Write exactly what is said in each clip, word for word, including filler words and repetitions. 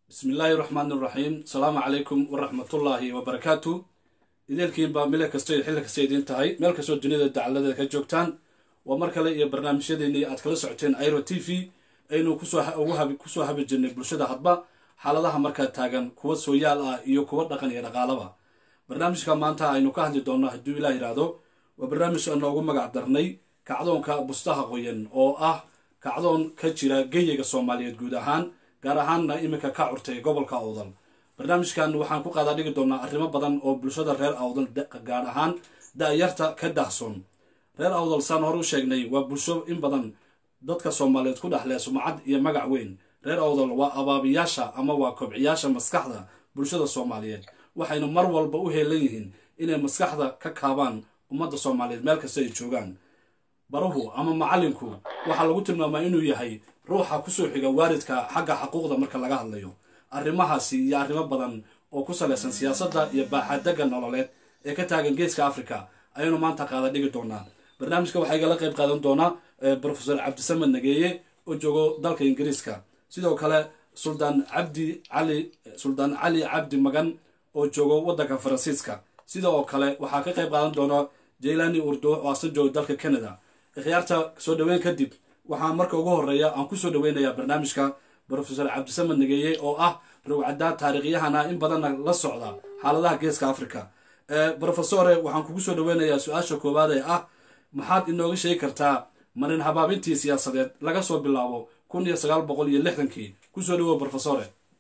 بسم الله الرحمن الرحيم السلام عليكم ورحمة الله وبركاته إذا كين بعمله كستير حلك كستيرين تهاي ملك سود الدنيا الدعالة كجوكتان ومركلة يا برنامج يدني أتكلم ساعتين أيرو تي في إنه كسوة وها كسوة بالجنة بالشدة حبة حالها مركز تاجن كوت سويال يو كوت نقن ينقالبا برنامج كمان تا إنه كهدي دونا هدو إلى إرادو وبرنامج أنه قوم قعدرني كعدون كبستها قوين أو أه كعدون كجرا جيجا الصومالية جودهان gaar ahaanna imika ka curtay gobolka Awdal barnaamijkan waxaan ku qaadaa dhigi doonaa arrimo badan oo bulshada reer Awdal gaar ahaan daayarta ka daahson reer Awdal san hor u sheegnay waa bulsho in badan dadka Soomaaliyeed ku dhaxlay sumcad iyo magac weyn reer Awdal waa abaabiyaasha ama waa kobciyaasha maskaxda bulshada Soomaaliyeed waxayna mar walba u heelan yihiin inay maskaxda ka kaabaan ummadda Soomaaliyeed meel kasta ay joogaan baruhu ama macallinku waxa lagu tilmaamaa inuu yahay ruuxa ku soo xiga waalidka xagga xuquuqda marka laga hadlayo arrimahaasi iyo arrimo badan oo ku saleysan siyaasadda iyo baaxadda nololeed ee ka taagan geeska Afrika ayaynu maanta qaada dhigi doonaa barnaamijka waxa igala qayb qaadan doona professor Cabdisamed Nageeye oo joogo dalka Ingiriiska sidoo kale Sultan Abdi Ali Sultan Ali Abdi Magan oo joogo waddanka Faransiiska sidoo kale waxa ka qayb qaadan doona Jeylani Urdo oo asoo joogo dalka Canada ikhtiyaarta soo dhaweyn kadib waxaan marka ugu horeeya aan ku soo dhaweynayaa barnaamijka professor Cabdisamed Nageeye oo ah ruucada taariikhyahana in badan la socda xaaladaha geeska Afrika ee professor waxaan kugu soo dhaweynayaa su'aasha koowaad ee ah maxaad inooga sheegi kartaa marin habaabintii siyaasadeed laga soo bilaabo kun iyo sagaal boqol iyo lixdan-kii ku soo dhawo professor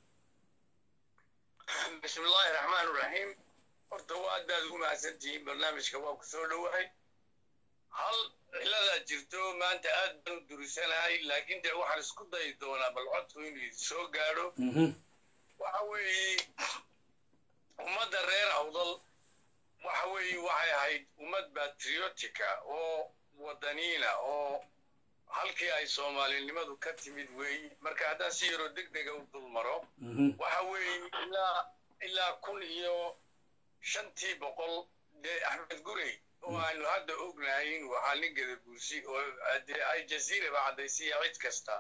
bismillaahir rahmaanir rahiim horta waa aad ugu mahadsantihiin barnaamijka waa ku soo dhawahay hal ilaa jirto maanta aad baan u durisanahay laakiin de waxaan isku dayi doonaa bal codku inuu soo gaadho waxa weeye ummadda reer Awdal waxa weeye waxay ahayd ummad patriotica oo wadaniina oo halkii ay Soomaalinimadu ka timid weeye marka haddaan si yaro degdega u dulmaro waxa weeye ilaa ilaa kun iyo shantii boqol dee Axmed Gurey وأنا هذا أغنين وحالين بوسي أي جزيرة بعد يصير عيد كستا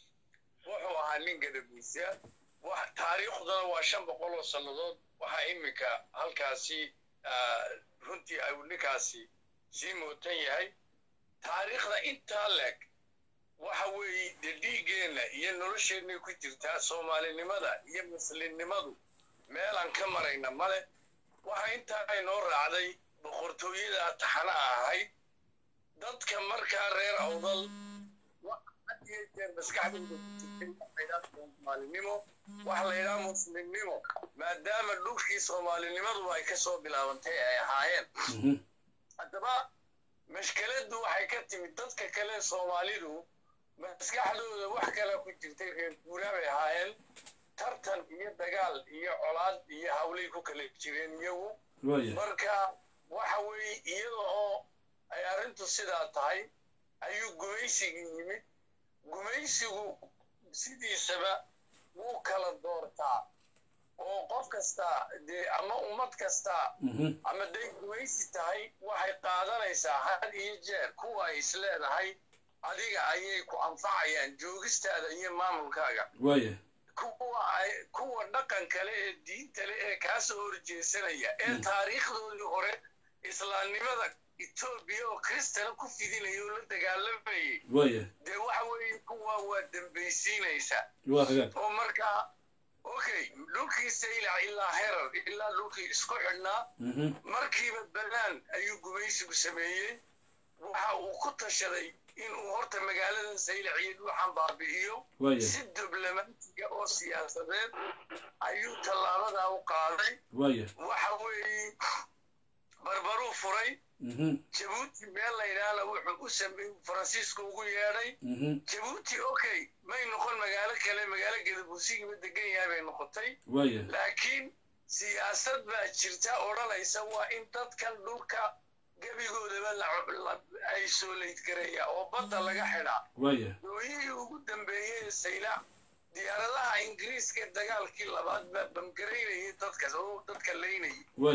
وهو حالين بوسي وتاريخ ده وعشان بقوله صلوات وحائمك هالكاسي هنتي أو نكاسي زي موتين هاي تاريخ ده أنت لك وحوي دليجنا ينرش إنه كتير تاسومالي لماذا يمثل لماذا ما لان كمرينا ماله وحين تاي نور علي boqortooyada taxana ahay dadka marka reer Awdal waxa jeer maskaxdooda Soomaalinimo wax la yiraahdo muslimnimo maadaama dhulkii Soomaalinimadu ay ka soo bilaabantay ay ahaayeen hadaba mashkaladu waxay ka timid dadka kale Soomaalidu maskaxdooda wax kale ku jirtay reer guuraa ay ahaayeen tartan iyo dagaal iyo colaad iyo hawlay ku kala jireen iyagu marka waxa weeye iyadoo ay arintu sidaa tahay ayuu gumaysigu yimid gumaysigu sidiisaba wuu kala doortaa oo qof kasta dee ama ummad kasta ama day gumaysi tahay waxay qaadanaysaa had iyo jeer kuwa ay isleedahay adiga ayay ku anfacayaan joogistaada iyo maamulkaaga kuwa ay kuwa dhaqan kale ee diinta leh ee ka soo horjeesanaya ee taariikhdoodii hore islaamnimada Itoobiya oo Kristaan ku fidinayo la dagaalamay waya de waxa weeye kuwa waa dambaysiinaysa oo marka okay dhulkii sayla ilaa herar ilaa dhulkii isku xidhnaa markiiba balaan ayuu gumaysigu sameeyay waxa uu ku tashaday in uu horta magaalada sayla ciid waxaan baabi'iyo si diblomaasiga oo siyaasadeed ayuu tallaabada u qaaday waxa weeye بربرو فري جبوتي ميلا ينالا وحو أسمي فرانسيسكو وقو ياري جبوتي أوكي ما ينقل مقالة كلا مقالة قد بوسيقي بدقين يابي نقطي لكن سياسة باجرتا أورا ليسوا إنتاد كان لوكا قبيقو دبال أي سوليت كريا وبطا لغا حدا ويهي وقدم بيه السيلا ديار الله إنجليز كدقال كي لباد بمكريني تدكا تدكا ليني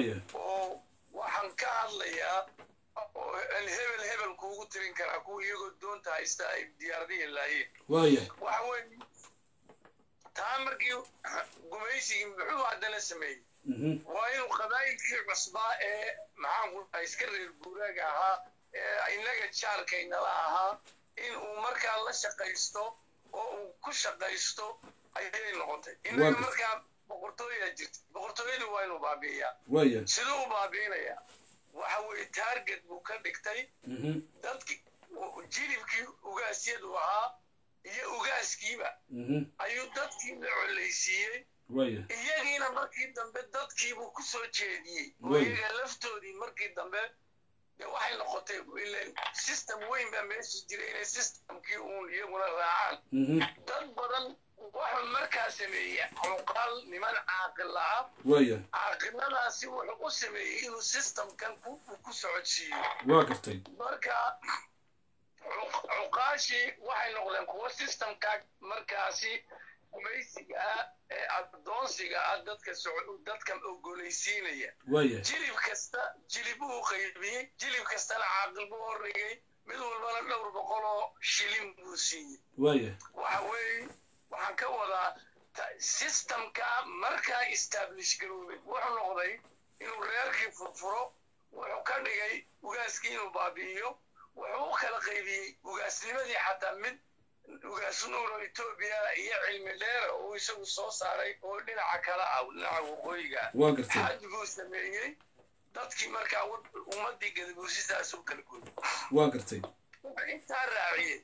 waxaan ka hadlayaa in hebel hebel kuugu tirin kara ku iyagoo doonta haysta ay diyaaradiin laayeen waaya waxa weeye taa markii gumaysigii muxuu haddana sameeyey waa inuu qabaa'ilkii cusbaa ee maxaanku iska reer guuraaga ahaa ee innaga jaarkaynala ahaa in uu markaa la shaqaysto oo uu ku shaqaysto ayay noqotay innaga markaa boqortooyaa jirta boqortooyadu waa inuu baabi'iyaa siduu u baabi'inayaa waxa weeye taarget buu ka dhigtay dadkii jilibkii ugaasyadu ahaa iyo ugaaskiiba ayuu dadkii la colaysiiyey iyagiina markii dambe dadkiibuu ku soo jeediyey oo iyaga laftoodii markii dambe waxay noqotay ileen system weyn baa meesha jiray inay systemkii uun iyaguna raacaan dad badan wuxuu markaa sameeyey cuqaal niman caaqil ah caaqiladaasi wuxuu u sameeyey inuu systemkan ku socodsiiyo marka cuqaashii waxay noqdeen kuwa systemka markaasi gumaysiga ah ee addoonsiga ah dadka dadka ogolaysiinaya jilib kasta jilib uu qaybiyey jilib kastana caaqil buu horrigay mid walbana dhowr boqol oo shilin buu siiyey waxa weeye waxaan ka wadaa systemka markaa establish garoobay wuxuu noqday inuu reerkii furfuro wuxuu ka dhigay ugaaskii inuu baabi'iyo wuxuu u kala qaybiyey ugaasnimadii xataa mid ugaas nuuro etoobiya iyo cilmi dheera uu isagu soo saaray oo dhinaca kale ah dhinaca waqooyiga xad buu sameeyey dadkii markaa ummaddii gadabuursidaas u kala gooyey waa gartay intaa raaciyey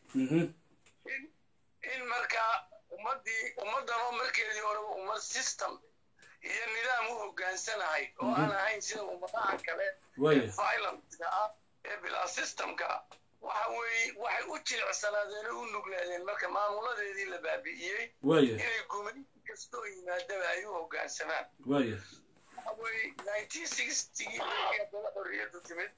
in markaa ummaddii ummaddanoo markeedii horeba ummad system iyo nidaam u hoggaansanahay oo aan ahayn sida ummadaha kale ee violentka ah ee bilaa systemka waxa weeye waxay u jilicsanaadeen oo u nuglaadeen marka maamuladeedii la baabi'iyey inay gumaysi kastoo yimaadaba ay u hoggaansamaan waxa weeye nineteen sixtygii markii haddana xorriyaddu timid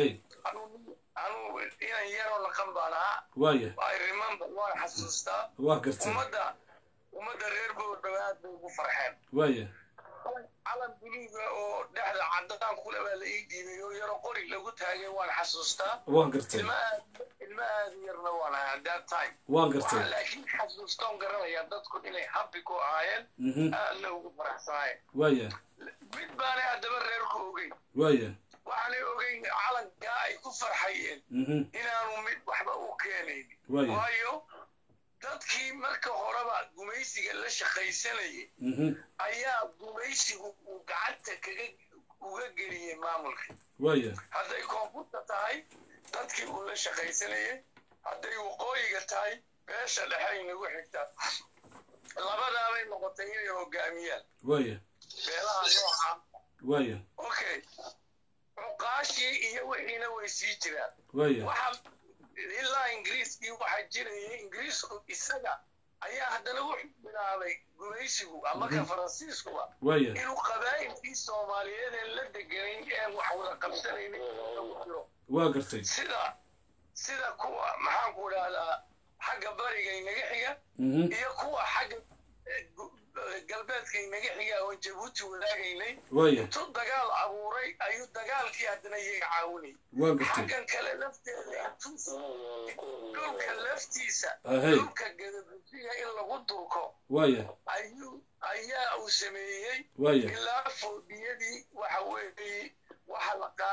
anuu inan yaroo naqan baan ahaa I remember waan xasuustaa ummadda ummadda reer boodhawa aad bay ugu farxeen calan buluuga oo dhexda caddaan kule baa la ii dhiibay oo yaro qori lagu taagay waan xasuustaa ilma aad yarna waan ahaa that time laakiin xasuustoon garanayaa dadku inay happy ku ahaayeen aadna ugu faraxsanaayeen mid baanay haddaba reerku ogeyn waxaanay ogeyn calankaa ay ku farxayeen inaanu mid waxba u keenayn waayo dadkii marka horeba gumaysiga la shaqaysanayay ayaa gumaysigu uu gacanta kaga uga geliyey maamulkii hadday koonfurta tahay dadkii uu la shaqaysanayay hadday waqooyiga tahay beesha dhexe inagu xigta labadaabay noqotay inay hoggaamiyaan beelaha nooca okay cuqaashii iyo wixiina way sii jiraan ilaa ingiriiskii waxaa jirayay ingiriisku isaga ayaa haddana wuxuu bilaabay gumaysigu ama ka faransiiskuba inuu qabaa'ilkii soomaaliyeed ee la deganayn ee wax wada qabsanaynin lagu jiro sida sida kuwa maxaanku idhahdaa xagga bariga inaga xiga iyo kuwa xagga galbeedka inaga xiga oon jabuuti wadaagaynay intuu dagaal abuuray ayuu dagaalkii haddana iyaga caawinay xaggan kale lafteeda dhulka laftiisa dhulka gadabusiga in lagu durko ayuu ayaa uu sameeyey ilaa foodiyadii waxa weeye waxa laqa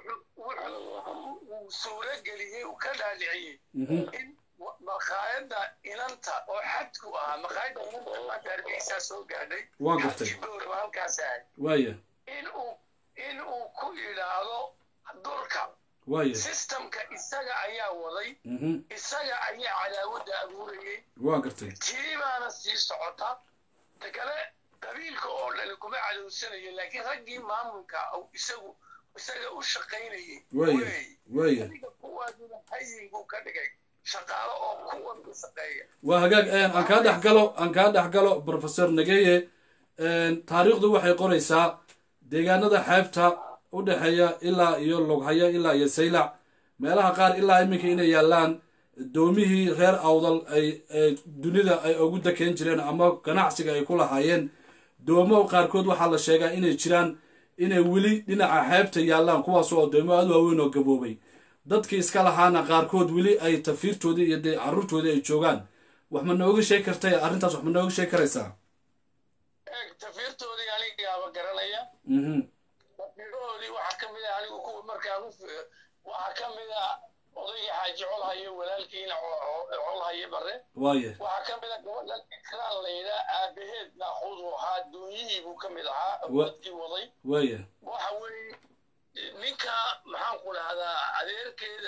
wuxuu suuro geliyey uu ka dhaadhiciyey in maqaayadda inanta oo xadku ahaa maqaayadda inanta maanta hargeysaa soo gaadhay xadkii boorba halkaas ahay inuu in uu ku yidhaahdo durka systemka isaga ayaa waday isaga ayaa cadaawadda abuurayey kii baana sii socota ta kale qabiilka oo dhani kuma cadowsanayo laakiin raggii maamulka isagu isaga u shaqaynayay adiga kuwaaduna hayin buu ka dhigay shaqaalo oo kuwan u shaqeeya waa hagaag aan kaa dhex galo aan kaa dhex galo professor Nageye taariikhdu waxay qoraysaa deegaanada xeebta u dhaxeeya ilaa iyo Loghaya ilaa iyo Saylac meelaha qaar ilaa iminka inay yaalaan doomihii reer awdal ay dunida ay ugu dakeen jireen ama ganacsiga ay ku lahaayeen doomo qaarkood waxaa la sheegaa inay jiraan inay weli dhinaca xeebta yaalaan kuwaas oo doomo aad u weyn oo gaboobay dadkii iska lahaana qaarkood weli ay tafiirtoodii iyo carruurtoodii ay joogaan wax ma nooga sheegi kartay arrintaas wax ma nooga sheegi karaysaa eeg tafiirtoodii anigaaba garanaya mhm tafiirahoodii waxaa ka mid ah anigu kuwa markaan u waxaa ka mid ah odayga xaaji colhaye walaalkiina colhaye bare waaye waxaa ka mid ah gabadhan ikraan layidhaa aabaheed naaquudu ahaa doonyihii buu ka mid ahaa awoodkii waday waaye waxa weeye ninka maxaan ku dhahdaa adeerkeeda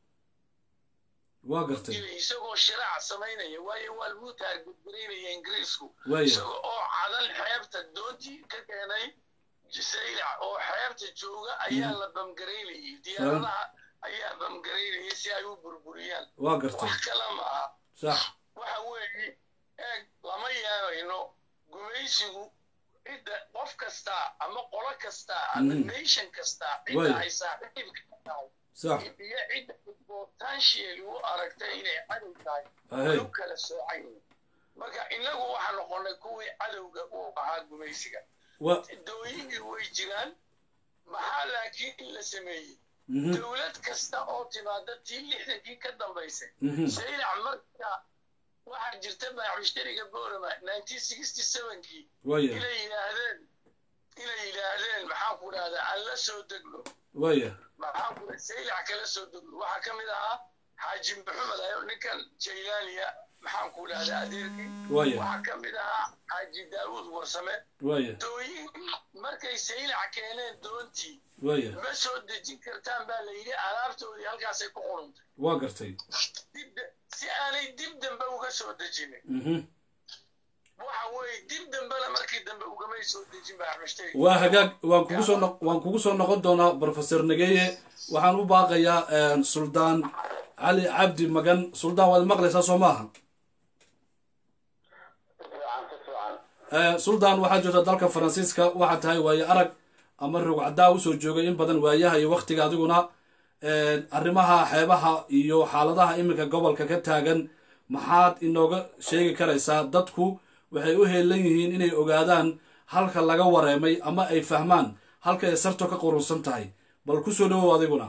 waa gartay isagoo shiraac samaynaya waayo waa lagu taargudgaraynaya ingiriisku waaye isagoo oo cadan xeebta doontii ka keenay saylac oo xeebta jooga ayaa la bamgaraynayay diyaaradaha ayaa bamgaraynayay si ay u burburiyaan waa gartay wax kale ma aha sax waxa weeye eeg lama yeelayno gumaysigu cidda qof kasta ama qolo kasta ama nation kasta cidda ay saaxiibka tahay sax iyo cidda potential u aragtay inay cadow tahay u kala soocay marka inagu waxaa noqonay kuwii cadowga u ahaa gumaysiga dooyihii way jiraan maxaa laakiin la sameeyey dowlad kasta oo timaada tii lixdankii ka dambaysay saylac marka waxaa jirta baaxushtariga boorama nineteen sixty sevenkii inay yidhaahdeen inay yidhaahdeen maxaan ku dhahdaa aan la soo degno waya maxaan ku saylac kala soo degno waxaa ka mid ahaa xaaji maxamed ayo ninkan jaylaaniya maxaan ku dhahdaa adeerkii waxaa ka mid ahaa xaaji daawud warsame dooyin markay saylac keeneen doontii ma soo dejin kartaan baa la yidhi alaabtoodii halkaasay ku quruntay waa gartay si aanay dib dambe uga soo dejinin waxa weeye dib dambena markii dambe ugamay soo dejin baa xushtay waa hagaag waan kugu soo waan kugu soo noqon doonaa professor Nageye waxaan u baaqayaa suldaan cali cabdi magan suldaan waad maqlaysaa soo maaha suldaan waxaa joogta dalka faransiiska waxaa tahay waaye arag ama rugcadaa usoo joogay in badan waayaha iyo waqtiga adiguna arrimaha xeebaha iyo xaaladaha iminka gobolka ka taagan maxaad inooga sheegi karaysaa dadku waxay u heelan yihiin inay ogaadaan halka laga wareemay ama ay fahmaan halka ay sarto ka qurunsan tahay bal ku soo dhawow adiguna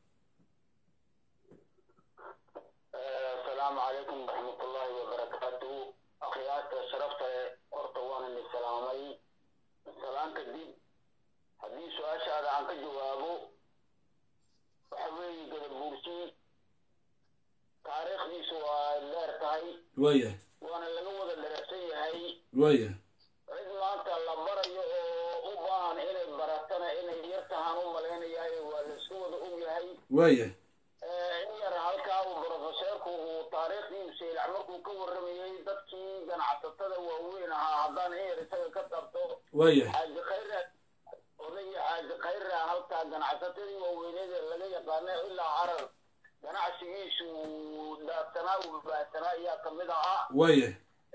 ويا وانا laga wada dheersan yahay ويا cid maanta la barayo oo u baahan inay baratana inay yartahan u maleynayahay waa la isku wada og yahay ويا ee yar halkaa uu professorku uu taariikhdiisa ilaa markuu ka waramayay dadkii ganacsatada waaweyn ahaa haddaan in yar isaga ka tabto ويا xaaji khayra oday xaaji khayra halkaa ganacsatadii waaweyneed laga yaqaano ilaa carar ganacsigiisu daadsanaa uu baahsanaa ayaa ka mid ahaa waya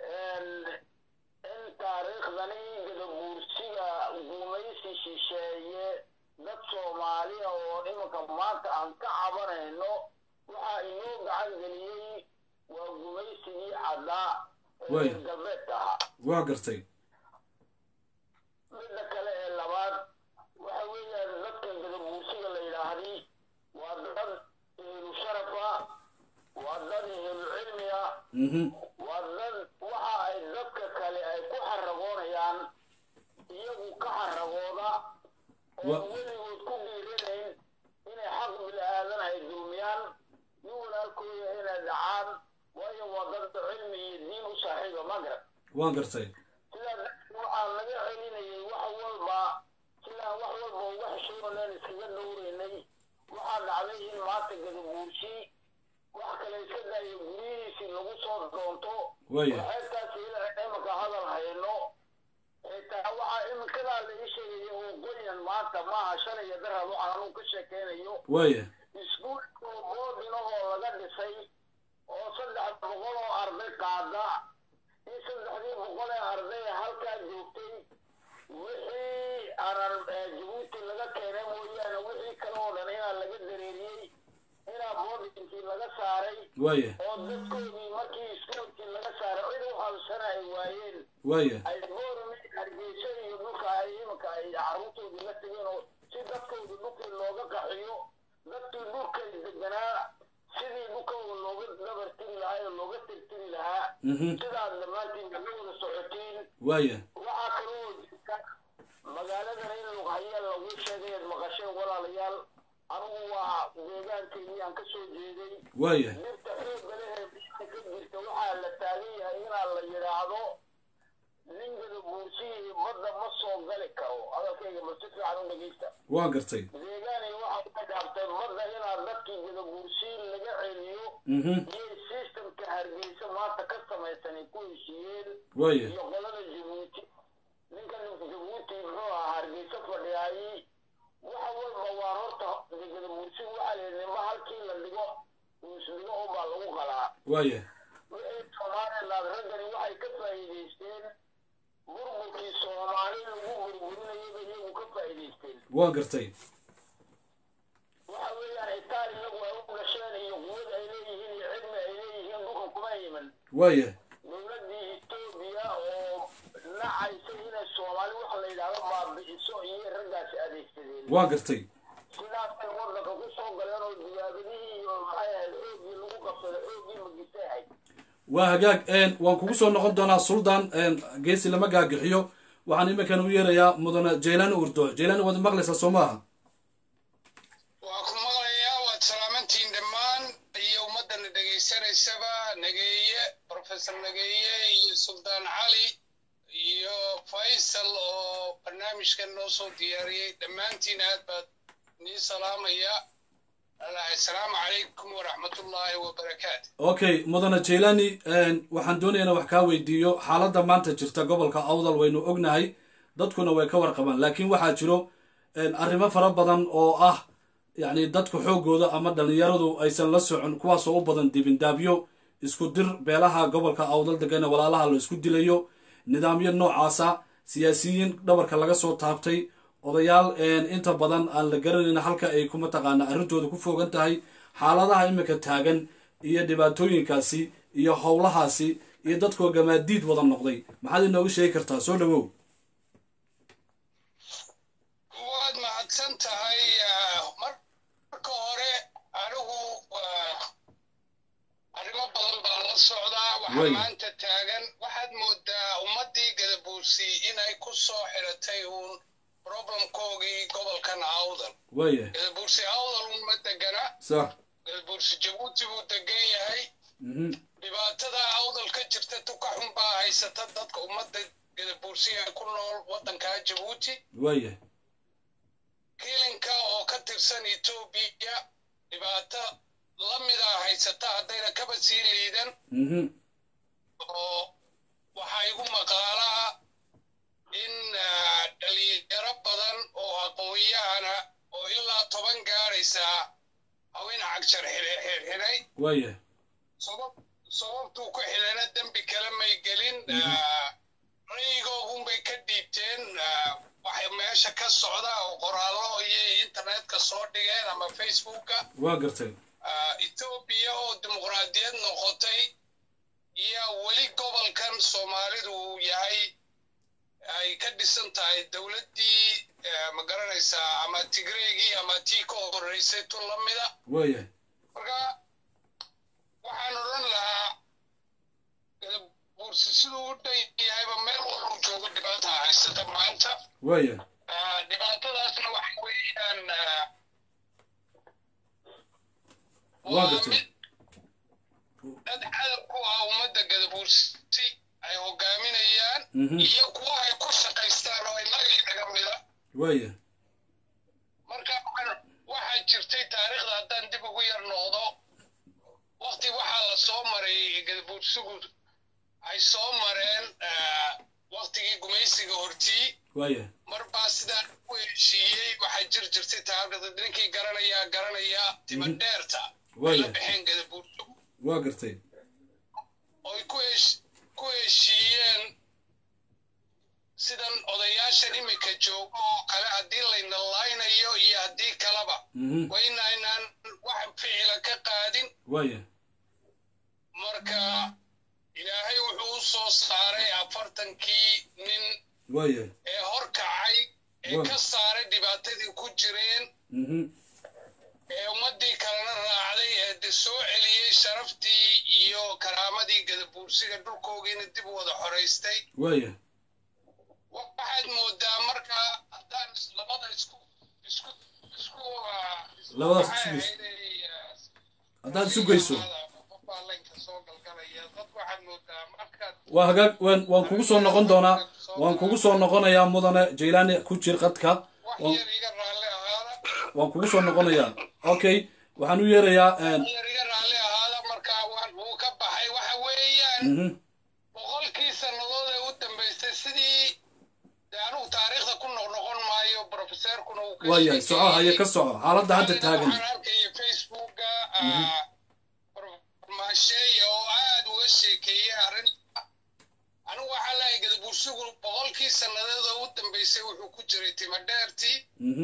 in taariikhdani gadabuursiga gumaysi shisheeye dad soomaaliya oo iminka maanta aan ka cabanayno waxaa inoo gacan geliyey waa gumaysigii caddaa ee galbeedka ahaa waa gartay midda kale ee labaad waxa weeyaan dadka gadabuursiga la yidhaahday waa dad ehlu sharafa waa dad ehlu cilmiya waa dad waxa ay dadka kale ay ku xaragoonayaan iyagu ka xaragooda oo weligood ku dhiiranayn inay xaq bilaadan ay dulmiyaan nin walaalkooda inay dhacaan waayo waa dad cilmi iyo diin u saaxiiba magrab waa gartay sidaa waxaa laga celinayay wax walba sidaa wax walba uga xishoonayn iskaga dhowraynay waxaa dhacday in maanta gadabuursi wax kale iska daayo guryihiisii lagu soo doonto waxeertaas iminka hadal hayno xitaa waxaa iminkadaa la ii sheegaya oo qoyan maanta maaha shalay iyo darhad waxaan anuu ka sheekeynayo waya iskuulka boodinahoo laga dhisay oo saddex boqol oo arday qaada in saddexdii boqol ee arday halkaa joogtay wixii aanan jabuuti laga keenay mooyaane wixii kale oo dhan inaa laga dareeriyey inaa boodinkii laga saaray waya oo dadkoodii markii iskuulkii laga saaray cid u habsana ay waayeen waya ay boorami hargeysa iyo dhulka ay iminka ay carruurtoodii la tegeen oo si dadkoodii dhulkii looga qaxiyo dadkii dhulkay deganaa sidii dhulka looga dabar tiri lahaa oo looga tirtiri lahaa sidaad dhammaantiin ka wada socotiin waaya waxaa kaloo jirta magaaladan in lughaya lagu sheegay maqasheen walaalayaal anigu waa deegaankeedii aan ka soo jeeday waaya dhirta xoogga leh ee ka jirta waxaa la taagan yahay inaa la yidhaahdo ninkada buurshihii badda ma soo gali karo hadalkayga ma si fiican u dhegeysta waa gartay deegaanay waxaa ka dhaabtay badda inaa dadkii gada buurshihi laga celiyo iyo systemka hargeysa maanta ka samaysanay ku heshiiyeen waaya iyo qolada jabuuti ninka jabuuti muxuu ahaa hargeysa fadhiyaayey waxa walba waa horta gada buurshihi waxaa la nima halkii la dhigo uusdhigo unbaa lagu qalaa waaya wixii somaliland raggani waxay ka faa'iidaysteen burburkii soomaali lagu burburinayaba iyagu ka faa'iidaysteen waa gartay waxa weeyaan itaal iyagu ay u dhasheen iyo quwad ay leeyihiin iyo cilmi ay leeyihiin dhulka kuma iman waaya dowladdii etoobiya oo nacaysa inay soomaali waxa la yidhaahdo baabi'iso iyo raggaasi adeegsadeen waa gartay sidaasay waddanka ku soo galeen oo diyaabadihii iyo maxay ahayd xoogii lagu qabsada xoogii magisahay ahayd waa hagaag waan kugu soo noqon doonaa suldaan geesi lama gaagixiyo waxaan iminkan u yeerayaa mudane jaylaani urdo jaylaani waad maqlaysaa soo maaha waa ku maqlayaa waad salaamantiin dhammaan iyo ummaddana dhegaysanaysaba nageeye professor nageeye iyo suldaan cali iyo faysal oo barnaamijkan noo soo diyaariyey dhammaantiin aad baad nii salaamaya السلام عليكم ورحمة الله وبركاته. Okay, مدن جيلاني waxaan doonayaa wax ka weydiiyo xaaladda maanta jirta gobolka Awdal waynu ognahay dadkuna way ka warqabaan laakiin waxa jiro arrimo fara badan oo ah yani dadku xoogooda ama dhalinyaradu aysan la socon kuwaas oo u badan dibin daabyo isku dir beelaha gobolka Awdal degan walaalaha la isku dilayo nidaamyo noocaasa siyaasiyiin dhabarka laga soo taabtay odayaal inta badan aan la garanayna halka ay kuma taqaana arrintooda ku foogan tahay xaaladaha imika taagan iyo dhibaatooyinkaasi iyo howlahaasi iyo dadkoo gamaadiid wada noqday maxaad inoogu sheegi kartaa soo dhawow waad mahadsan tahay marka hore anigu arrimo badan baa la socdaa waxaa maanta taagan waxaad moodaa ummaddii gadabuursi inay ku soo xiratay uun problemkoogii gobolkan Awdal waaya gadabuursi Awdal uma degana sax gadabuursi Jabuuti buu degan yahay dhibaatada Awdal ka jirta tuka xun baa haysata dadka ummadda gadabuursi ay ku nool waddanka Jabuuti waaya kilinka oo ka tirsan Ethiopia dhibaato la mid ah haysata haddayna kaba sii liidan oo waxaa igu maqaalaa in dhalinyaro badan oo aqoonyahana oo ilaa toban gaaraysaa haween cagshar xirxiray waaya sababtuu ku xidhana dembi kale may gelin rayigoogunbay ka dhiibteen waxay meesha ka socda oo qoraallo iyo internetka soo dhigeen ama facebooka waa gartay etoobiya oo dimuqraadiyad noqotay iyo weli gobolkan soomaalidu uu yahay ay ka dhisan tahay dowladdii ma garanaysaa ama tigreegii ama tii ka horreysay tu la mida waaya marka waxaan odhan lahaa gadabuursi siduu u dhan yahayba meel walbuu joogo dhibaata haysata maanta waaya dhibaatadaasna waxa weeyaan waa gartay dad cadab ku ah ummadda gadabuursi ay hogaaminayaan iyo kuwa ay ku shaqaystaan oo inaga inaga mida waaya marka waxaa jirtay taariikhda haddaan dib ugu yar noqdo waqti waxaa la soo maray gadabuursigu ay soo mareen waqtigii gumaysiga hortii waaya mar baa sidaa ku heshiiyey waxaa jir jirtay taariikhda ninkii garanayaa garanayaa tiba dheerta ay la baxeen gadabuursigu waa gartay oy ku hesh ku heshiiyeen sidan odayaashan imika joogo oo kale haddii layna laynayo iyo haddii kaleba waynaynaan wax ficila ka qaadin waaya marka ilaahay wuxuu u soo saaray afartankii nin waaya ee hor kacay ee ka saaray dhibaatadii ku jireen ee ummadii kalena raacday ee soo celiyey sharaftii iyo karaamadii gadabuursiga dhulkoogiina dib u wada xoraystay waaya waxaad moodaa marka haddaan labada isku isku isku labadaas isku geyso haddaad isu geyso waa hagaag waan waan kugu soo noqon doonaa waan kugu soo noqonayaa mudane Jaylaani ku jir qadka waan kugu soo noqonayaa okay waxaan u yeerayaa een iga raali ahaada marka waan uu ka baxay waxa weeyaan boqolkii sanadood ee u dambeysay sidii daanu taariikhda ku noqon maayo professorkuna uu ka waaya soco haya ka soco xaaladda hadda taagan facebooka maashay oo aad uga sheekeeyay arrinta anigu waxaa lahay gadabuursigu boqolkii sanadood ee u dambeysay wuxuu ku jiray timadheertii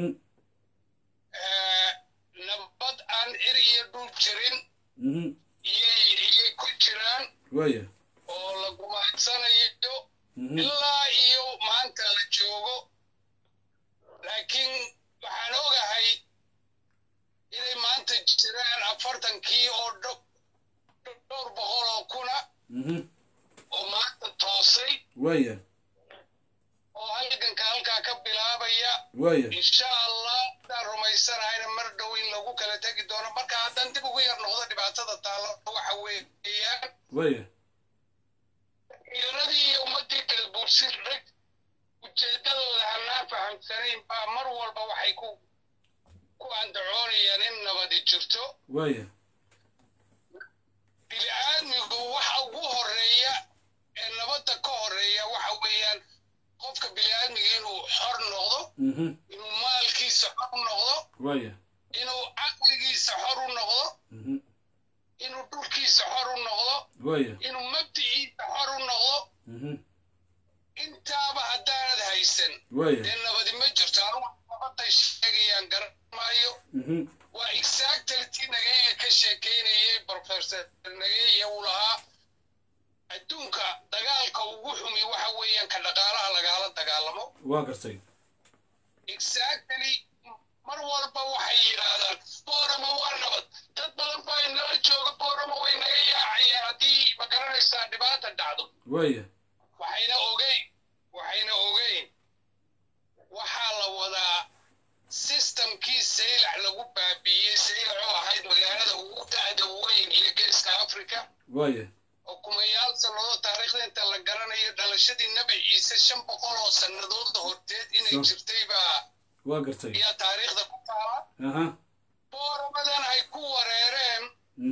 nabad aan cir iyo dhul jirin iyay ku jiraan waaya oo la gumaadsanayo ilaa iyo maanta la joogo laakiin waxaan ogahay inay maanta jiraan afartankii oo dhowr boqol oo kuna oo maanta toosay waaya oo halganka halkaa ka bilaabaya waaya insha allah haddaan rumaysanahayna mar dhow in lagu kala tegi doono marka haddaan dib ugu yar noqdo dhibaatada taalo waxa weeyaan waaya iyaradii iyo ummadii kala buursin rag ujeedadooda hanaan fahamsanayn baa mar walba waxay ku ku andacoonayaan in nabadi jirto waaya bili-aadmigu waxa ugu horeeya ee nabadda ka horeeya waxa weeyaan qofka bili-aadmiga inuu xor noqdo inuu maalkiisa xor u noqdo waaya inuu caqligiisa xor u noqdo inuu dhulkiisa xor u noqdo waaya inuu mabdiciisa xor u noqdo intaaba haddaanad haysan waaya dee nabadi ma jirto anugu nabaday sheegayaan garan maayo waa exactly tii nageeya ka sheekeynayay professor nageeya uu lahaa adduunka dagaalka ugu xumi waxa weeyaan ka dhaqaalaha lagala dagaalamo waa gartay exactly mar walba waxay yidhaahdaan boorama waa nabad dad badan baa inala jooga boorama way naga yaacayaan haddii ma garanaysaa dhibaata dhacdo waaya waxayna ogeyn waxayna ogeyn waxaa la wadaa systemkii saylac lagu baabiiyey saylac oo ahayd magaalada ugu da'da weyn iyo geeska africa waaya oo kumayaal sannadood taariikhda inta la garanayo dhalashadii nebi ciise shan boqol oo sannadood horteed inay jirtay baa waa gartay ayaa taariikhda ku taala aha booramadan ay ku wareereen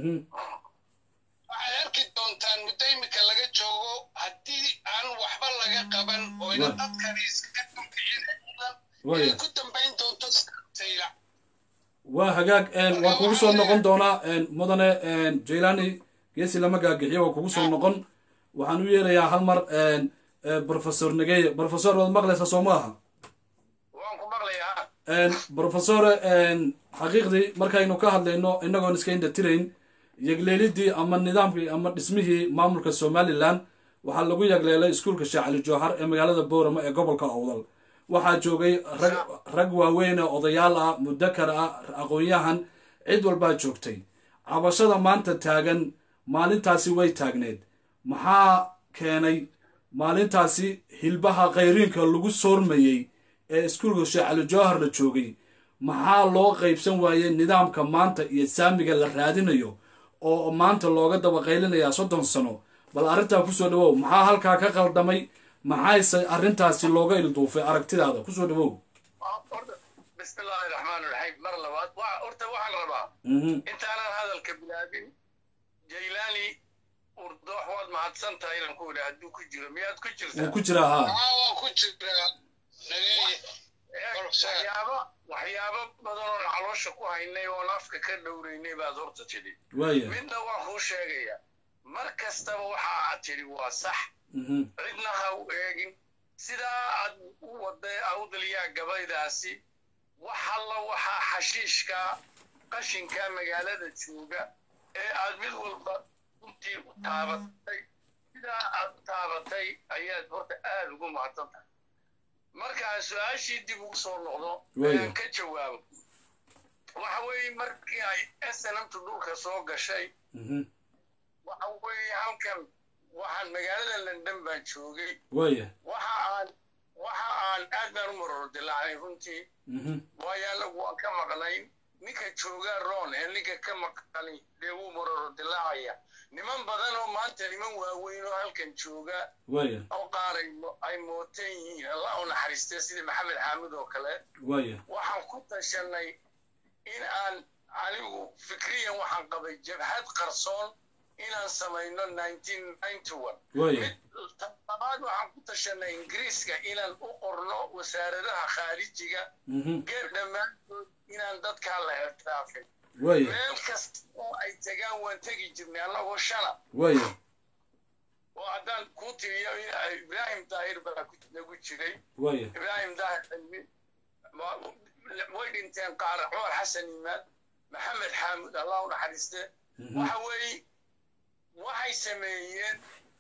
waxaad arki doontaan muddo imika laga joogo haddii aan waxba laga qaban oo ina dadkani iskaga dulkicin inay ku dambayn doonto saylac waa hagaag waan kugu soo noqon doonaa mudane Jaylaani geesi lama gaagixiyo waa kugu soo noqon waxaan u yeerayaa hal mar professor Nageeya professor wad maqlaysaa soo maaha waan ku maqlayaa professor xaqiiqdii markaynu ka hadlayno inagoon iska inda tirayn yagleelidii ama nidaamkii ama dhismihii maamulka Somaliland waxaa lagu yagleelay iskuulka Sheekh Cali Jawhar ee magaalada Boorama ee gobolka Awdal waxaa joogay rag rag waaweyn oo odayaal ah mudakar ah aqoon-yahan cid walba joogtay cabashada maanta taagan maalintaasi way taagneed maxaa keenay maalintaasi hilbaha qayriinka lagu soormayay ee iskuulka Sheekh Cali Jawhar la joogay maxaa loo qaybsan waayay nidaamka maanta iyo saamiga la raadinayo oo maanta looga daba qaylinayaa soddon sano bal arrintaa ku soo dhawow maxaa halkaa ka qaldamay maxayse arrintaasi looga ilduufay aragtidaada ku soo dhawow bismillaahi raxmaani raxiim mar labaad horta waxaan rabaa intaanan hadalka bilaabin Jaylaani urdoox waad mahadsan tahay inaan ku idhaa hadduu ku jiro miyaad ku jirtaa wuu ku jiraa haa waan ku jiraa waxyaabo waxyaabo badan oon caloosha ku haynay oon afka ka dhowraynay baad horta tidhi midna waan kuu sheegayaa mar kastaba waxa aad tidhi waa sax cidna ha u eegin sidaa aad u waday awdaliyaa gabaydaasi wax alla waxaa xashiishka qashinka magaalada jooga ee aad mid walba runtii u taabatay sidaa aad u taabatay ayaad horta aada ugu mahadsan tahay markaan su-aashii dib ugu soo noqdo ayaan ka jawaabo waxa weeye markii ay S N M dhulka soo gashay waxa weeye halkan waxaan magaalada London baan joogay waya waxa aan waxa aan aad baan u marar dilaacay runtii waayo anagu waan ka maqnayn ninka jooga Ron ee ninka ka maqnay dee uu marar dilaacaya niman badan oo maanta niman waaweyn oo halkan jooga waya oo qaaray ay mooteen yihiin Allah u naxariisto sida Maxamed Xaamid oo kale waya waxaan ku tashanay in aan anigu fikriyan waxaan qabay jabhad qarsoon inaan samayno nineteen ninety-one waya tabaad waxaan ku tashanay Ingiriiska inaan u qorno wasaaradaha khaarijiga geer dhammaantood inaan dadka la xirtaafay waya meel kasta oo ay tagaan waan tagi jirnay anagoo shana waya oo haddaan ku tiriyo Ibrahim Daahir baa ku nagu jiray waya Ibrahim Daahir way dhinteen qaar Cumar Xasan Imaan Maxamed Xaamud Allah u naxariiste waxa weeye waxay sameeyeen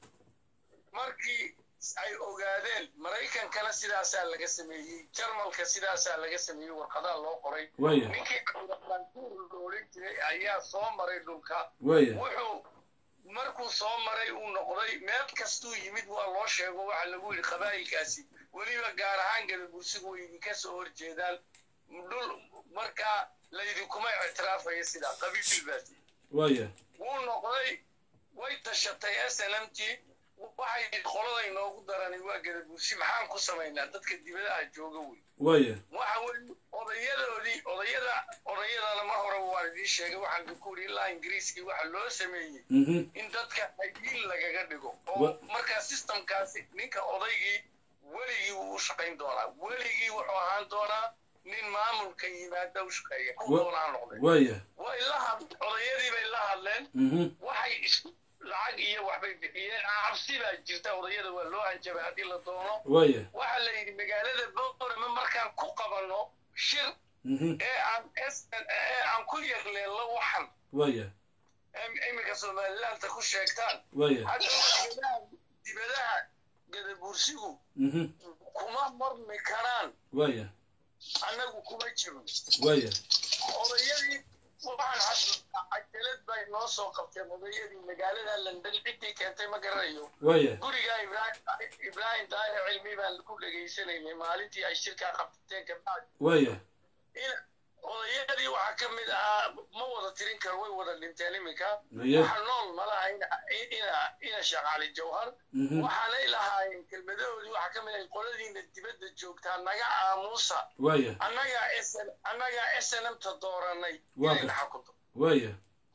markii ay ogaadeen Mareykankana sidaasaa laga sameeyey Jarmalka sidaasaa laga sameeyey warqadaha loo qoray ninkii Abdulrahmaan jiray ayaa soo maray dhulka wuxuu markuu soo maray uu noqday meel kastuu yimid waa loo sheego waxa lagu yiri qabaayilkaasi waliba gaar ahaan Galbursigu way idinka soo horjeedaan dhul marka la idinkuma ictiraafaya sida qabiil baas waya wuu noqday way tashatay S N M T waxay qolada inoogu daranay waa Galbursi maxaan ku sameynaa dadka dibadaha jooga way waya waxa weey odayadoodii odayada odayada ma hore waa idin sheegay waxaan ku yiri ilaa Ingiriiski waxa loo sameeyay in dadka hay'in lagaga dhigo oo marka systemkaasi ninka odaygii weligii uu shaqayn doonaa weligii wuxuu ahaan doonaa nin maamulka yimaada u shaqeeya ku doonaa noqday waya way la hadleen odayadii bay la hadleen waxay lacag iyo waxbay bixiyeen cabsi baa jirta odayada waa loo hanjabay haddii la doono waya waxa la yidhi magaalada Boorama markaan ku qabano shir ee aan ee aan ku yeegleelo waxan waya imika Somaliland ku sheegtaan waya dibadaha Galbursigu kuma marmi karaan waya anagu kuma jiro waya odayadii waxaan xasuustaa cajalad bay noo soo qabteen odayadii magaalada London cidii keentay ma garanayo waya guriga Ibrahim Ibrahim Daahir cilmi baan ku dhageysanay maalintii ay shirka qabteen ka bacd waya odayadii waxa ka mid ah ma wada tirin karo way wada dhinteen imika waxa nool malaha ina ina shaqaale jawhar waxa la ilaahayeen kelmadoodii waxa ka mid ah qoladiina dibadda joogtaa naga aamusa waya annaga SN annaga S N M ta dooranay inay xakunto waya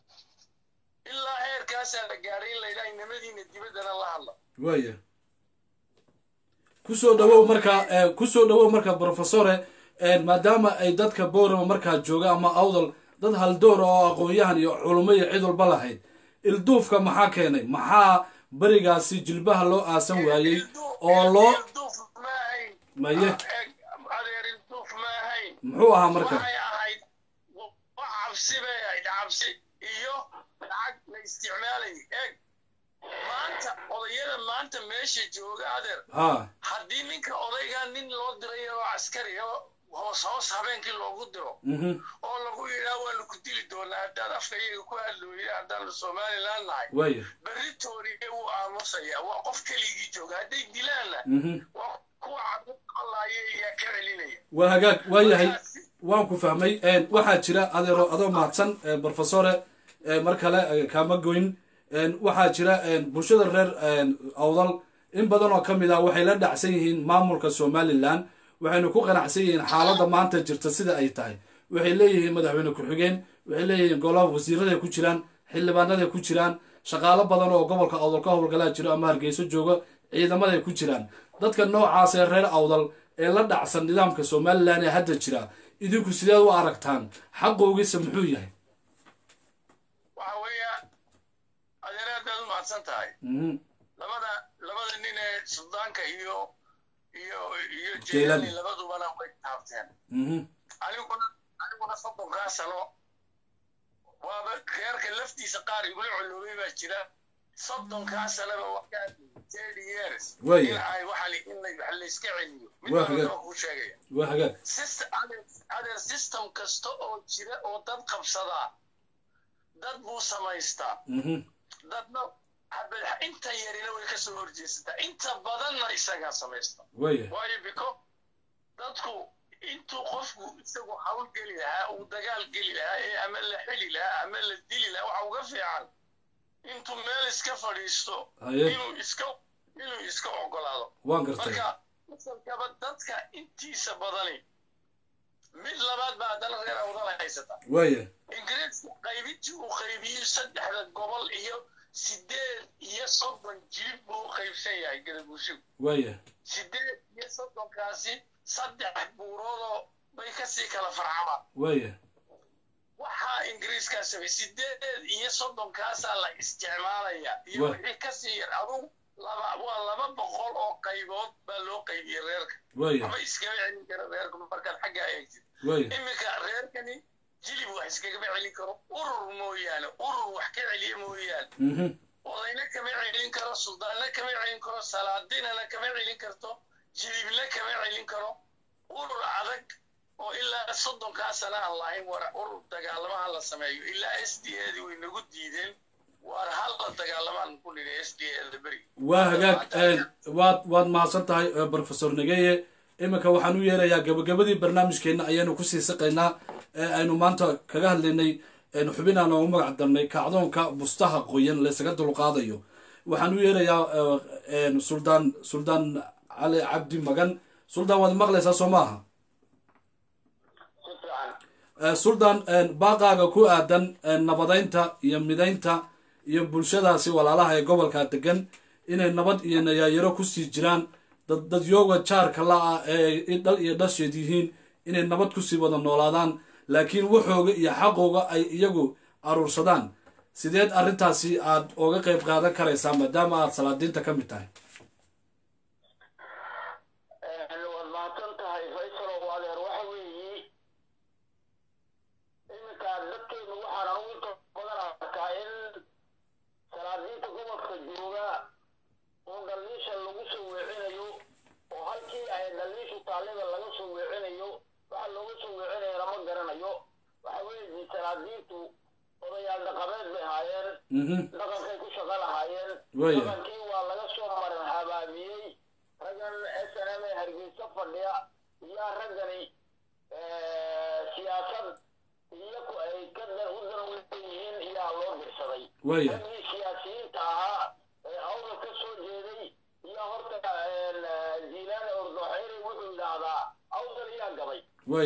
ilaa heerkaas la gaaray in la ilaahay nimadiina dibaddana la hadla waya kusoo dhawow marka kusoo dhawow marka professore maadaama ay dadka Boorama markaa jooga ama awdal dad hal door oo aqoonyahan iyo culimo iyo cid walba lahayd ilduufka maxaa keenay maxaa barigaasi jilbaha loo aasan waayay oo loo maye adeer ilduuf ma ahayn muxuu ahaa marka waxay ahayd cabsi bay ahayd cabsi iyo lacag la isticmaalay eeg maanta odayada maanta meesha jooga adeer ha haddii ninka odayga nin loo diray oo askari oo hoos hoos habeenkii loogu diro oo lagu yidhaa waa lagu dili doonaa haddaad afka iyaga ku hadlooyay haddaan Somaliland nahay waya beritooriga uu aamusaya waa qof keligii jooga hadday dilaanna waa kuwa cabdallaaye iyo ka celinaya waa hagaag waa yahay waan ku fahmay waxaa jira adeero adoo mahadsan professore mar kale kaama goyn waxaa jira bulshada reer awdal in badan oo kamid ah waxay la dhacsan yihiin maamulka Somaliland waxaynu ku qanacsan yihiin xaaladda maanta jirta sida ay tahay waxay leeyihiin madaxweyne ku xigeen waxay leeyihiin golaha wasiirada ku jiraan xildhibaanada ku jiraan shaqaale badan oo gobolka awdal ka howlgala jiro ama Hargeysa jooga ciidamada ku jiraan dadka noocaas ee reer awdal ee la dhacsan nidaamka Somaliland ee hadda jira idinku sidee u aragtaan xaqoogiisa muxuu yahay waxa weeya adeeraad u mahadsan tahay labada labada nin ee Suudaanka iyo iyo iyo jeelani labaduba way taabteen aniguna aniguna soddonkaa sano waaba reerka laftiisa qaar igula culuubay baa jira soddonkaa sanaba waxaa thirty years ay waxa la in la iska celiyo mid walba ku sheegaya waa hagaag sister adeer system kasta oo jira oo dad qabsadaa dad buu samaystaa dadna inta yarina way ka soo horjeesataa inta badanna isagaa samaysta waayo biko dadku intuu qofku isagu hawl geli lahaa uu dagaal geli lahaa ee ama la xili lahaa ama la dili lahaa waxa uga fiican intuu meel iska fadhiisto inuu iska inuu iska ogolaado marka masalkaba dadka intiisa badani mid labaad baa haddana reer awdala haysata waaya ingiriiska qaybintii uu qaybiyey saddexda gobol iyo sideed iyo soddon jilib buu u qaybsan yahay gadabuushigu waaya sideed iyo soddonkaasi saddex buuroodoo bay kasii kala farcamaan waaya waxaa ingiriiskaa samay sideed iyo soddonkaasaa la isticmaalaya iyo wixii kasii yar adugu laba waa laba boqol oo qaybood baa loo qaybiyey reerka ama iskaga celin kara reerka markaad xaggaa eegtid iminka reerkani jilib wax iskagama celin karo urur mooyaane urur wax ka celiya mooyaane odayna kama celin karo suldaanna kama celin karo salaadinana kama celin karto jilibna kama celin karo urur adag oo ilaa soddonkaa sana aan lahayn war urur dagaalamaha la sameeyo ilaa s d adi way nagu diideen waar hal la dagaalamaan ku nidhi s d ada beri waa hagaag waad waad mahadsan tahay professor Nageye iminka waxaan u yeerayaa gabagabadii barnaamijkeena ayaanu kusii saqaynaa ee aynu maanta kaga hadlaynay xubin aan ugu magac darnay kacdoonka bustaha qoyan la isaga dulqaadayo waxaan u yeerayaa suldaan suldaan cali cabdi magan suldaan waad maqlaysaa soo maaha suldaan baaqaaga ku aadan nabadeynta iyo midaynta iyo bulshadaasi walaalaha ee gobolka degan inay nabad iyo nayaayaro kusii jiraan dad dadyooga jaarka la-ah ee dhal iyo dhasheed yihiin inay nabad kusii wada noolaadaan laakiin waxooga iyo xaqooga ay iyagu aruursadaan sideed arrintaasi aad uga qayb qaadan karaysaa maadaama aad salaadiinta ka mid tahay dhaqankay ku shaqo lahaayeen dhaqankii waa laga soo marin habaabiyey raggan s n m ee hargeysa fadhiya iyo raggani siyaasad iyaku ay ka u danaweysan yihiin iyaa loo dirsaday raggii siyaasiyiinta ahaa ee awdal ka soo jeeday iyo horta jiilaane ordooxeyre wuxuu yidhaahdaa awdal iyaa gabay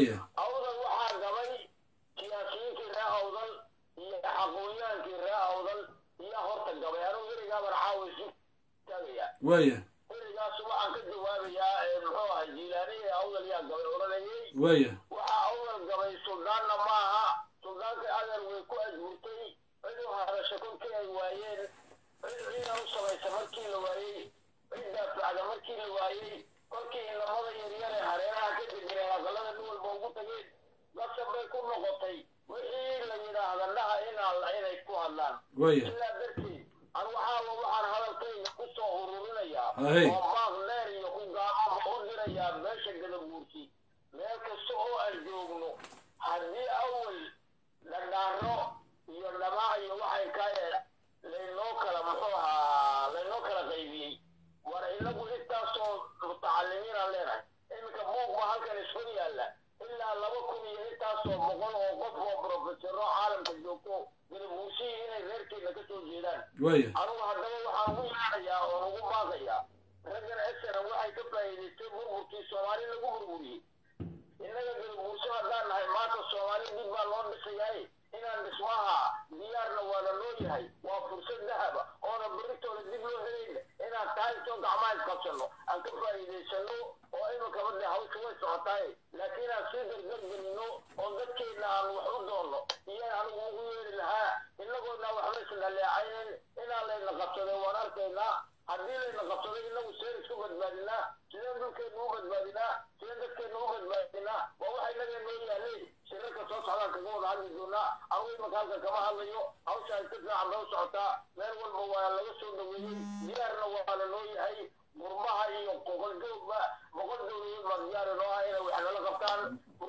awdal waxaa gabay siyaasiyiintii ree awdal iyo xaqooyaankii ree awdal iyo horta gabay anuu werigaaba raxaaweysu taagaya waya werigaas waxaan ka jawaabayaa muxuu ahay jiilaani ee awdal yaa gabay odhanayay waya waxaa awdal gabay suldaanna maaha suldaanka adeer way ku ajburtay cid u hadasha kolkii ay waayeen cid ciidan u samaysa markii la waayey cid daafacda markii la waayey kolkii inamada yaryare hareeraha ka degeneen aqalada nin walba ugu tageen qasab bay ku noqotay wixii la yidhaahda dhaha inaa inay ku hadlaan ilaa darteed an waxaaba waxaan hadalkayga ku soo ururinayaa oo baaq dheer iyo ku gaababa u dirayaa meesha gadabuursi meel kasta oo aan joogno haddii awal dhadhaaro iyo dhamaac iyo waxay ka laynoo kala muxuu ahaa laynoo kala qaybiyey war inagu intaasoo mutacalimiinaan leenahay iminka buuq baa halkan isku yaalla ilaa laba kun iyo intaasoo boqol oo qof oo profesoro caalamka joogto gadabuursihii inay reerkeena ka soo jeedaan anugu haddaba waxaan ugu yeerayaa oon ugu baaqayaa raggan esana waxay ka faa'iidaystay burburkii soomaali lagu burburiyey innaga gadabuurso haddaan nahay maanta soomaali dib baa loo dhisayahay inaan dhismaha diyaarna waana loo yahay waa fursad dahaba oona berritooda dib loo helayna inaan taalisoo gacmaha isqabsanno aan ka faa'iidaysano oo iminka badde hawsha way socotaaye laakiin aan sii dardargelino oo dadkeenna aan wax u doonno iyaan anigu ugu yeeri lahaa inagoodna waxba isdhaleecaynin inaan layna qabsaday waan arkaynaa haddii layna qabsaday inagu seen isku badbaadinaa sideen dhulkeenna u badbaadinaa sideen dadkeenna u badbaadinaa waa waxa inaga noo yaalay shirarka soo socdaan kaga wada hadli doonaa anigu iminka halkan kama hadlayo hawsha ay si fiican bay u socotaa meel walba waa laga soo dhaweeyey diyaarna waa la noo yahay gurmaha iyo boqol joogba boqol dowladood baa diyaar inoo ah inay wax nala qabtaan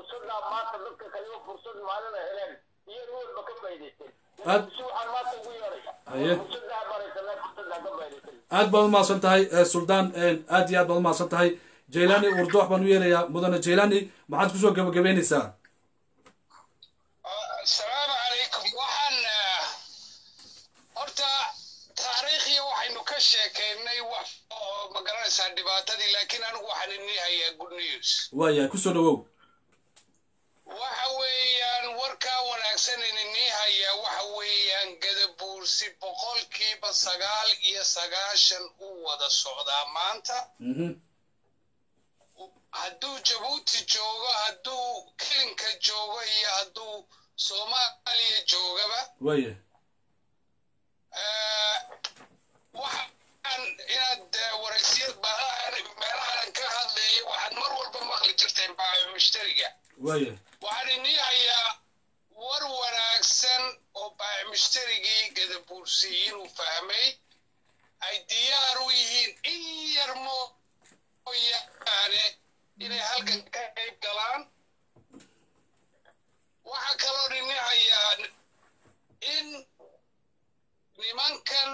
fursadda maanta dadka kale fursad maalina heleen iyo walba ka faa'iideysteen aad suuxan maanta ugu yeeray fursadda barisana fursadda ka faa'iideysteen aad baad u mahadsan tahay suldaan aad iyo aad baad u mahadsan tahay jaylani urduux baan u yeerayaa mudane jaylani maxaad kusoo gabagabeynaysaa السلام عليكم وحنا horta taariikhiya waxaynu ka sheekeynay wax ma garanaysaa dhibaatadii laakiin anigu waxaan inii hayaa good news waaya kusoo dhawow waxa weeyaan warkaa wanaagsan inii hayaa waxa weeyaan gadabuursi boqolkiiba sagaal iyo sagaashan uu wada socdaa maanta hadduu jabuuti joogo hadduu kelinka joogo iyo hadduu soomaaliya joogaba waaya waxaan inaad waraysiyad meelahaan ka hadlayo waxaad mar walba maqli jirteen baayo mushtariga waaya waxaan inii hayaa war wanaagsan oo baayo mushtarigii gadabuursi inuu fahmay ay diyaar u yihiin in yar mooyaane inay halkan ka qayb galaan waxaa kaloo inii hayaa in nimankan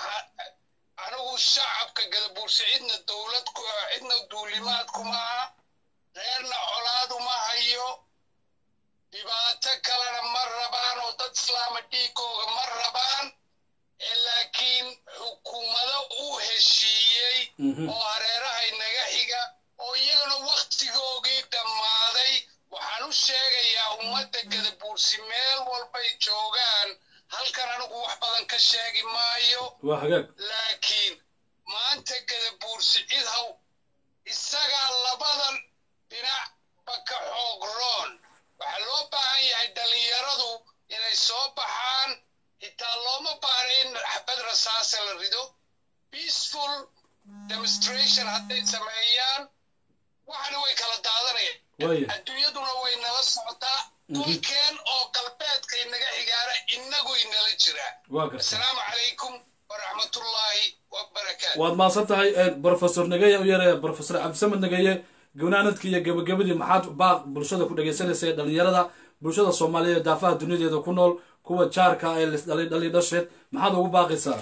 anigu shacabka gadabuursi cidna dowlad ku cidna duulimaad kuma aha reerna colaad uma hayo dhibaato kalena ma rabaan oo dad islaama dhiigooga ma rabaan laakiin xukuumado uu heshiiyey oo hareerahay naga xiga oo iyagana waktigoogii dhammaaday waxaan u sheegayaa ummadda gadabuursi meel walbay joogaan halkan anigu wax badan ka sheegi maayo laakiin maanta gadabuursi cid haw isagaa labadan dhinacba ka xoog roon waxaa loo baahan yahay dhallinyaradu inay soo baxaan xitaa looma baahna in xabad rasaasa la rido peaceful demonstration hadday sameeyaan waxana way kala daadanayaan adduunyaduna way nala socotaa dulkeen oo galbeedka inaga xigaara inagu inala jiraa assalaamu calaykum waraxmatullaahi wabarakaatu waad mahadsan tahay professor nageye u yeeraya professor cabdisamed nageye gownaanadkii iyo gabagabadii maxaad baaq bulshada ku dhegaysanaysa ee dhallinyarada bulshada soomaaliyeed daafaha duniyadeeda ku nool kuwa jaarka ee lisdhalay dhali dhasheed maxaad ugu baaqaysaa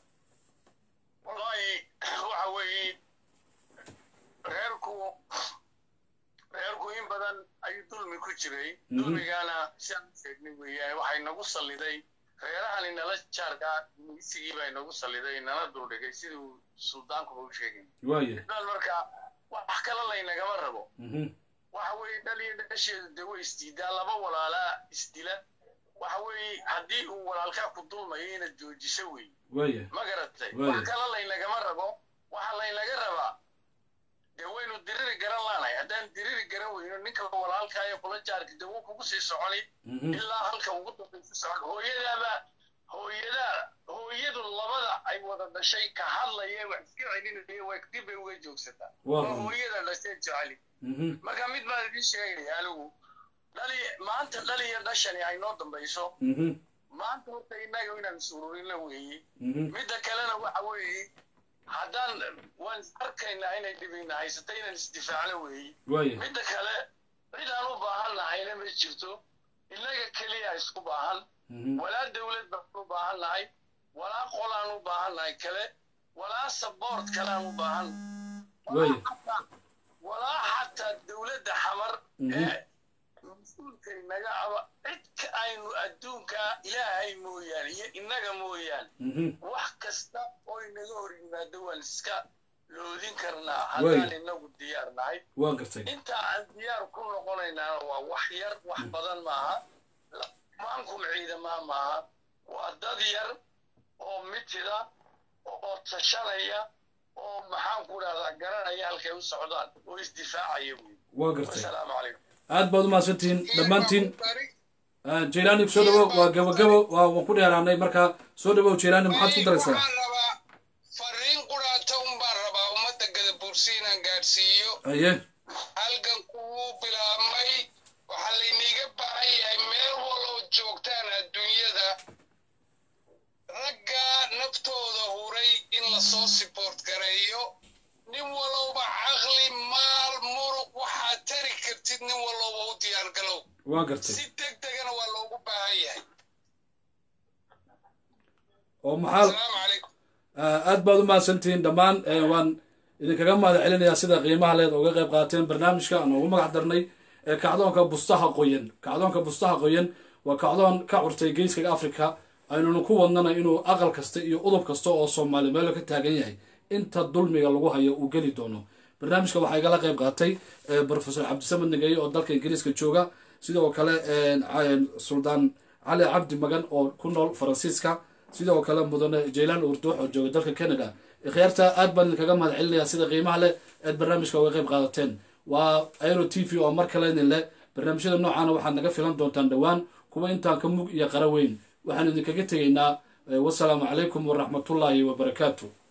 wallahi waxa weeye reerku reerku in badan ayuu dulmi ku jiray dulmigaana siaan sheegnay weeyaan waxay nagu salliday reerahan inala jaarka misigii baa inagu salliday inala duldhigay siduu suldaankuba u sheegay waaye marka wax kale laynagama rabo waxa weeye dhaliyo dhasheedu dee way isdiidaa laba walaalaa isdila waxa weeye haddii uu walaalkaa ku dulmayo inaad joojiso wey waaye ma garatay wax kale laynagama rabo waxa laynaga rabaa dee waynu diriri garan laanahay haddaan diriri garan weyno ninka walaalkaa ee kula jaarka dee wuu kugu sii soconi ilaa halka ugu dambaysa socon hooyadaaba hooyadaa hooyadu labada ay wada dhashay ka hadlaya wax iska celinaya waa dib bay uga joogsataa oo hooyada dhashay jeceli marka mid baan idin sheegaya anigu dhali maanta dhaliya dhashani ay noo dambayso maanta horta innaga inaan suururina weeye midda kalena waxa weeye haddaan waan is arkaynaa inay dhibina haysata inaan isdifaacno weeye midda kale cid aan u baahan nahayna ma jirto innaga keliya isku baahan walaa dawlad baan u baahan nahay walaa qolaan u baahan nahay kale walaa saboort kaleaan u baahan walaa xataa dawladda xamar ee mas-uulka inaga aba cidka aynu adduunka ilaahay mooyaane iyo innaga mooyaane wax kasta oo inaga hor yimaado waan iska loodin karnaa haddaan inagu diyaar nahay inta aan diyaar ku noqonaynaana waa wax yar wax badan maaha maankum ciidamaa maaha waa dad yar oo mitida oo tashanaya oo maxaan ku dhahdaa garanaya halkay u socdaan oo isdifaacaya wey assalaamu calaykum aad baad u mahadsantihiin dhammaantiin jaylaani soo dhawow waa gabagabo waa waan ku dheeraanay markaa soo dhawow jaylaani maxaad ku daraysaa waxaan rabaa fariin quraata un baan rabaa ummadda gadabuursi inaan gaadhsiiyo aye halgan kuwuu bilaabmay waxaa layniga baahan yahay meel waloo joogtaan adduunyada ragga naftooda huray in lasoo siboort gareeyo nin walowba caqli maal muruq waxaad tari kartid nin walowba u u diyaar galow waa gartay si degdegana waa loogu baahan yahay oo maxaa asalaamu calaykum aad baad u mahadsantihiin dhammaan waan idinkaga mahad celinayaa sida qiimaha leed uga qayb qaateen barnaamijka aan ugu magac darnay kacdoonka bustaha qoyan kacdoonka bustaha qoyan waa kacdoon ka curtay geeska afrika aynuna ku wadnana inuu aqal kasta iyo udub kasta oo soomaali meelo ka taagan yahay inta dulmiga lagu hayo uu geli doono barnaamijka waxaa igala qayb qaatay professor cabdisamed nageye oo dalka ingiriiska jooga sidoo kale suldaan cali cabdi magan oo ku nool faransiiska sidoo kale mudane jaylaan urduux oo jooga dalka canada ikhyaarta aad baan idinkaga mahad celinayaa sida qiimaha leh eed barnaamijka uga qayb qaadateen waa aero t v oo mar kale idin leh barnaamijyada noocaana waxaad naga filan doontaan dhowaan kuwa intaan ka mug iyo qara weyn waxaan idinkaga tegaynaa wasalaamu calaykum waraxmatullaahi wabarakaatu